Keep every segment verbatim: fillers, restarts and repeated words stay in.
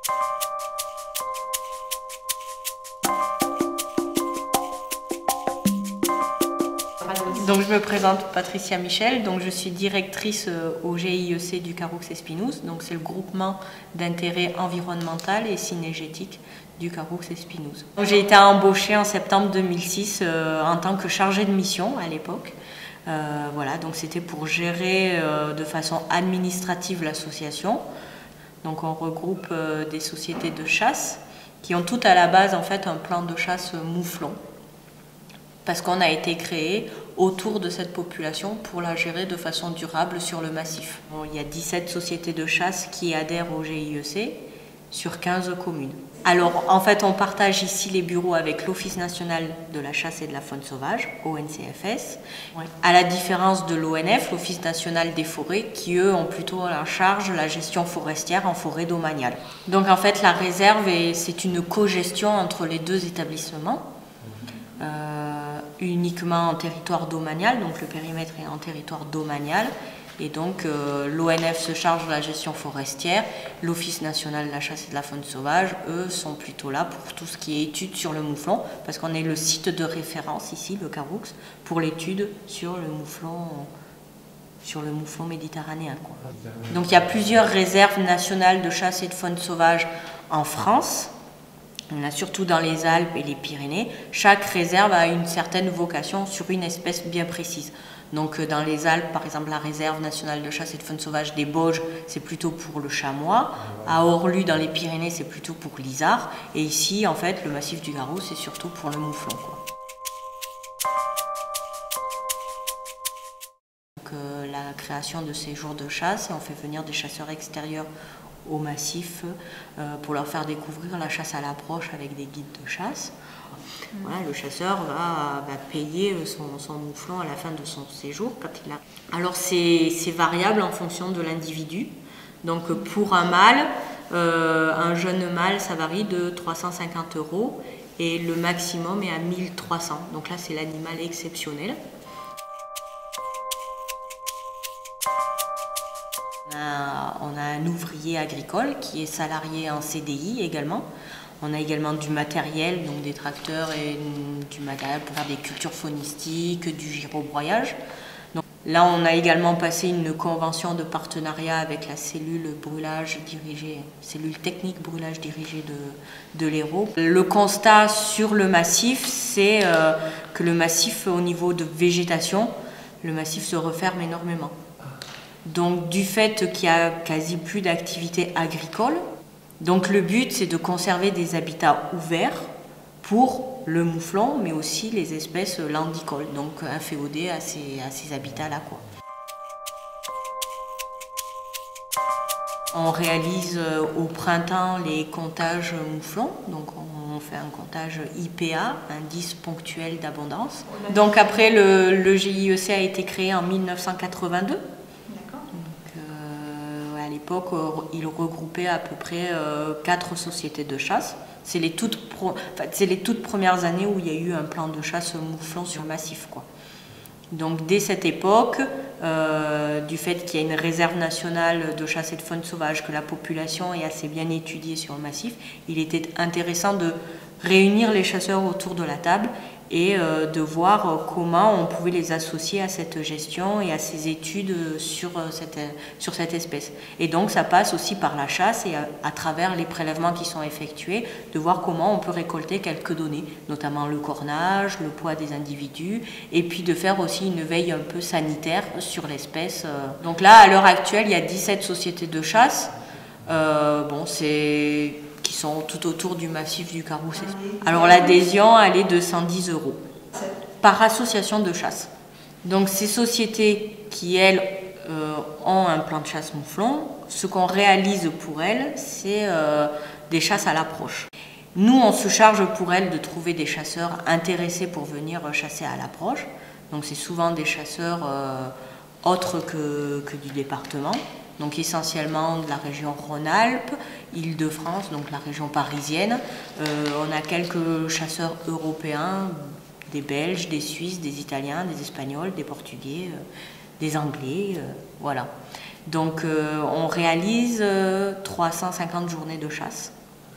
Donc je me présente Patricia Michel, donc je suis directrice au G I E C du Carroux-Espinouse, donc c'est le groupement d'intérêt environnemental et synergétique du Carroux-Espinouse. J'ai été embauchée en septembre deux mille six euh, en tant que chargée de mission à l'époque. Euh, voilà, donc c'était pour gérer euh, de façon administrative l'association. Donc on regroupe euh, des sociétés de chasse qui ont toutes à la base en fait un plan de chasse mouflon, parce qu'on a été créé autour de cette population pour la gérer de façon durable sur le massif. Bon, il y a dix-sept sociétés de chasse qui adhèrent au G I E C sur quinze communes. Alors en fait on partage ici les bureaux avec l'Office national de la chasse et de la faune sauvage, O N C F S, ouais. À la différence de l'O N F, l'Office national des forêts, qui eux ont plutôt en charge la gestion forestière en forêt domaniale. Donc en fait la réserve, c'est une co-gestion entre les deux établissements. Euh, uniquement en territoire domanial, donc le périmètre est en territoire domanial, et donc euh, l'O N F se charge de la gestion forestière, l'Office national de la chasse et de la faune sauvage, eux, sont plutôt là pour tout ce qui est études sur le mouflon, parce qu'on est le site de référence ici, le Carroux, pour l'étude sur le mouflon, sur le mouflon méditerranéen, quoi. Donc il y a plusieurs réserves nationales de chasse et de faune sauvage en France. On a surtout dans les Alpes et les Pyrénées. Chaque réserve a une certaine vocation sur une espèce bien précise. Donc dans les Alpes, par exemple, la réserve nationale de chasse et de faune sauvage des Bauges, c'est plutôt pour le chamois. À Orlu, dans les Pyrénées, c'est plutôt pour l'isard. Et ici, en fait, le massif du Carroux, c'est surtout pour le mouflon, quoi. Donc, euh, la création de ces jours de chasse, et on fait venir des chasseurs extérieurs au massif euh, pour leur faire découvrir la chasse à l'approche avec des guides de chasse. Voilà, le chasseur va, va payer son, son mouflon à la fin de son séjour quand il a... Alors c'est variable en fonction de l'individu. Donc pour un mâle, euh, un jeune mâle, ça varie de trois cent cinquante euros et le maximum est à mille trois cents. Donc là c'est l'animal exceptionnel. On a, on a un ouvrier agricole qui est salarié en C D I également. On a également du matériel, donc des tracteurs et du matériel pour faire des cultures faunistiques, du gyrobroyage. Donc, là, on a également passé une convention de partenariat avec la cellule brûlage dirigée, cellule technique brûlage dirigée de, de l'Hérault. Le constat sur le massif, c'est euh, que le massif, au niveau de végétation, le massif se referme énormément. Donc du fait qu'il n'y a quasi plus d'activité agricole, donc le but c'est de conserver des habitats ouverts pour le mouflon, mais aussi les espèces landicoles, donc inféodées à ces, à ces habitats-là, quoi. On réalise au printemps les comptages mouflons, donc on fait un comptage I P A, indice ponctuel d'abondance. Donc après le, le G I E C a été créé en mille neuf cent quatre-vingt-deux. À l'époque, il regroupait à peu près euh, quatre sociétés de chasse. C'est les, enfin, les toutes premières années où il y a eu un plan de chasse mouflon sur le massif, quoi. Donc dès cette époque, euh, du fait qu'il y a une réserve nationale de chasse et de faune sauvage, que la population est assez bien étudiée sur le massif, il était intéressant de réunir les chasseurs autour de la table et euh, de voir euh, comment on pouvait les associer à cette gestion et à ces études sur, euh, cette, sur cette espèce. Et donc ça passe aussi par la chasse et à, à travers les prélèvements qui sont effectués, de voir comment on peut récolter quelques données, notamment le cornage, le poids des individus, et puis de faire aussi une veille un peu sanitaire sur l'espèce. Donc là, à l'heure actuelle, il y a dix-sept sociétés de chasse. Euh, bon, c'est... qui sont tout autour du massif du Carroux. Alors l'adhésion, elle est de cent dix euros par association de chasse. Donc ces sociétés qui, elles, euh, ont un plan de chasse mouflon, ce qu'on réalise pour elles, c'est euh, des chasses à l'approche. Nous, on se charge pour elles de trouver des chasseurs intéressés pour venir chasser à l'approche. Donc c'est souvent des chasseurs euh, autres que, que du département. Donc essentiellement de la région Rhône-Alpes, Île-de-France, donc la région parisienne. Euh, on a quelques chasseurs européens, des Belges, des Suisses, des Italiens, des Espagnols, des Portugais, euh, des Anglais, euh, voilà. Donc euh, on réalise euh, trois cent cinquante journées de chasse.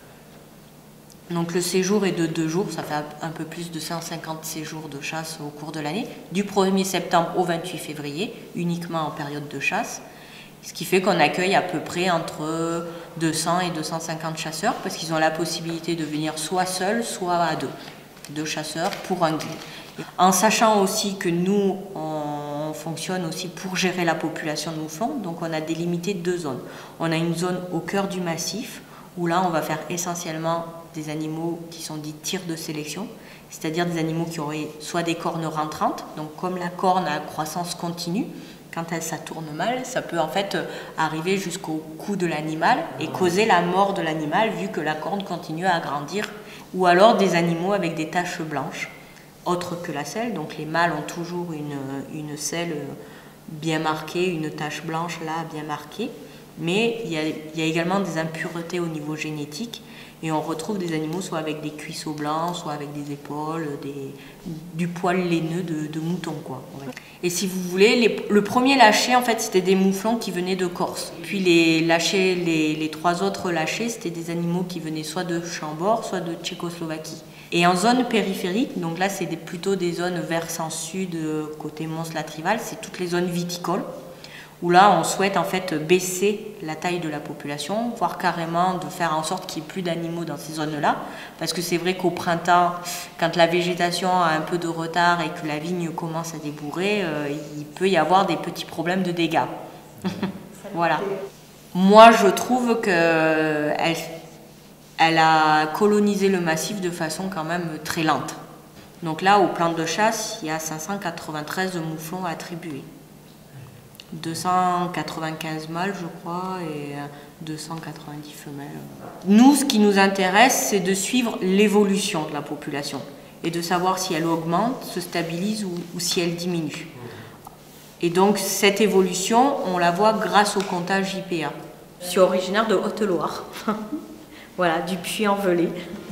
Donc le séjour est de deux jours, ça fait un peu plus de cent cinquante séjours de chasse au cours de l'année, du premier septembre au vingt-huit février, uniquement en période de chasse. Ce qui fait qu'on accueille à peu près entre deux cents et deux cent cinquante chasseurs, parce qu'ils ont la possibilité de venir soit seuls, soit à deux. Deux chasseurs pour un guide. En sachant aussi que nous, on fonctionne aussi pour gérer la population de mouflons, donc on a délimité deux zones. On a une zone au cœur du massif, où là on va faire essentiellement des animaux qui sont dits tirs de sélection, c'est-à-dire des animaux qui auraient soit des cornes rentrantes, donc comme la corne a croissance continue, quand elle, ça tourne mal, ça peut en fait arriver jusqu'au cou de l'animal et causer la mort de l'animal vu que la corne continue à grandir, ou alors des animaux avec des taches blanches, autres que la selle, donc les mâles ont toujours une, une selle bien marquée, une tache blanche là bien marquée, mais il y a, il y a également des impuretés au niveau génétique et on retrouve des animaux soit avec des cuisseaux blancs, soit avec des épaules, des, du poil laineux de, de mouton, quoi. Et si vous voulez, les, le premier lâcher, en fait, c'était des mouflons qui venaient de Corse. Puis les, lâchers, les, les trois autres lâchers, c'était des animaux qui venaient soit de Chambord, soit de Tchécoslovaquie. Et en zone périphérique, donc là, c'est des, plutôt des zones versant sud, côté Mons-la-Trivale, c'est toutes les zones viticoles, où là, on souhaite en fait baisser la taille de la population, voire carrément de faire en sorte qu'il n'y ait plus d'animaux dans ces zones-là. Parce que c'est vrai qu'au printemps, quand la végétation a un peu de retard et que la vigne commence à débourrer, euh, il peut y avoir des petits problèmes de dégâts. Voilà. Moi, je trouve qu'elle elle a colonisé le massif de façon quand même très lente. Donc là, au plan de chasse, il y a cinq cent quatre-vingt-treize mouflons attribués. deux cent quatre-vingt-quinze mâles, je crois, et deux cent quatre-vingt-dix femelles. Nous, ce qui nous intéresse, c'est de suivre l'évolution de la population et de savoir si elle augmente, se stabilise ou, ou si elle diminue. Et donc, cette évolution, on la voit grâce au comptage J P A. Je suis originaire de Haute-Loire, voilà, du Puy-en-Velay.